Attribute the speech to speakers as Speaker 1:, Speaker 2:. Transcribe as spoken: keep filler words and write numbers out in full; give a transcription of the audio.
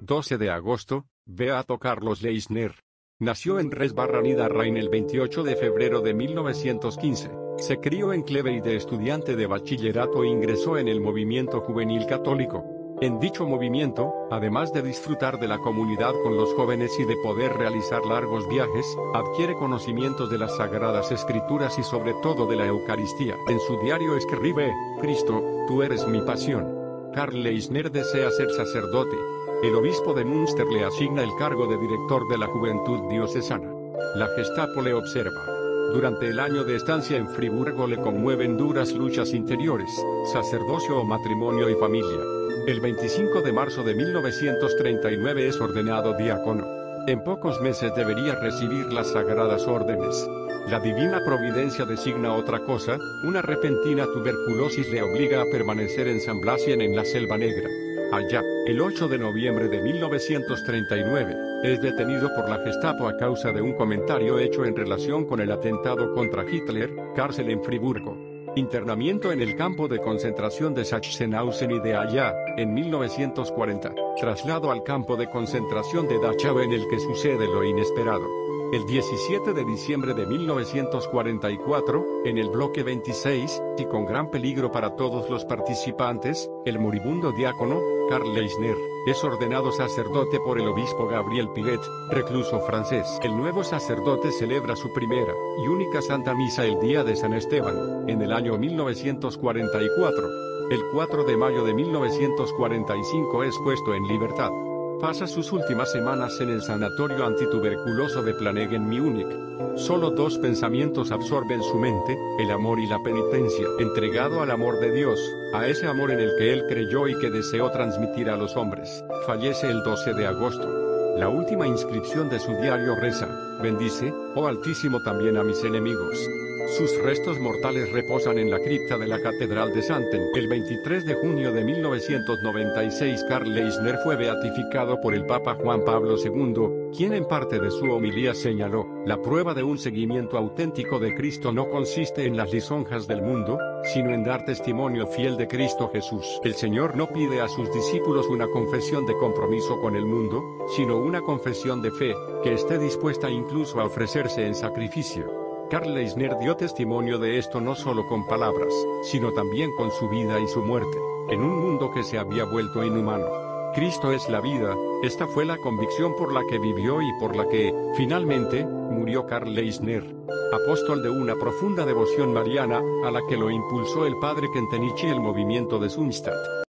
Speaker 1: doce de agosto, Beato Carlos Leisner. Nació en Res Barra Nidarrain el veintiocho de febrero de mil novecientos quince. Se crió en Cleve y de estudiante de bachillerato ingresó en el movimiento juvenil católico. En dicho movimiento, además de disfrutar de la comunidad con los jóvenes y de poder realizar largos viajes, adquiere conocimientos de las Sagradas Escrituras y sobre todo de la Eucaristía. En su diario escribe: Cristo, tú eres mi pasión. Karl Leisner desea ser sacerdote. El obispo de Münster le asigna el cargo de director de la juventud diocesana. La Gestapo le observa. Durante el año de estancia en Friburgo le conmueven duras luchas interiores, sacerdocio o matrimonio y familia. El veinticinco de marzo de mil novecientos treinta y nueve es ordenado diácono. En pocos meses debería recibir las sagradas órdenes. La divina providencia designa otra cosa: una repentina tuberculosis le obliga a permanecer en San Blasien en la Selva Negra. Allá, el ocho de noviembre de mil novecientos treinta y nueve, es detenido por la Gestapo a causa de un comentario hecho en relación con el atentado contra Hitler. Cárcel en Friburgo. Internamiento en el campo de concentración de Sachsenhausen y de allá, en mil novecientos cuarenta, traslado al campo de concentración de Dachau en el que sucede lo inesperado. El diecisiete de diciembre de mil novecientos cuarenta y cuatro, en el bloque veintiséis, y con gran peligro para todos los participantes, el moribundo diácono, Karl Leisner, es ordenado sacerdote por el obispo Gabriel Pilet, recluso francés. El nuevo sacerdote celebra su primera y única Santa Misa el día de San Esteban, en el año mil novecientos cuarenta y cuatro. El cuatro de mayo de mil novecientos cuarenta y cinco es puesto en libertad. Pasa sus últimas semanas en el sanatorio antituberculoso de Planegg en Múnich. Solo dos pensamientos absorben su mente: el amor y la penitencia. Entregado al amor de Dios, a ese amor en el que él creyó y que deseó transmitir a los hombres, fallece el doce de agosto. La última inscripción de su diario reza: bendice, oh Altísimo, también a mis enemigos. Sus restos mortales reposan en la cripta de la Catedral de Santen. El veintitrés de junio de mil novecientos noventa y seis Karl Leisner fue beatificado por el Papa Juan Pablo segundo, quien en parte de su homilía señaló: la prueba de un seguimiento auténtico de Cristo no consiste en las lisonjas del mundo, sino en dar testimonio fiel de Cristo Jesús. El Señor no pide a sus discípulos una confesión de compromiso con el mundo, sino una confesión de fe, que esté dispuesta incluso a ofrecerse en sacrificio. Karl Leisner dio testimonio de esto no solo con palabras, sino también con su vida y su muerte, en un mundo que se había vuelto inhumano. Cristo es la vida, esta fue la convicción por la que vivió y por la que, finalmente, murió Karl Leisner. Apóstol de una profunda devoción mariana, a la que lo impulsó el padre Kentenichi y el movimiento de Zumstadt.